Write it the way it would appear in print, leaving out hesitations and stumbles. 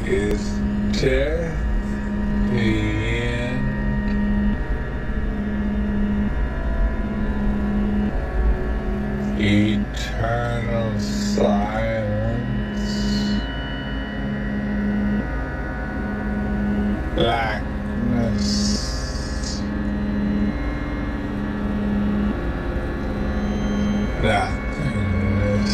Is death the end? Eternal silence, blackness, nothingness.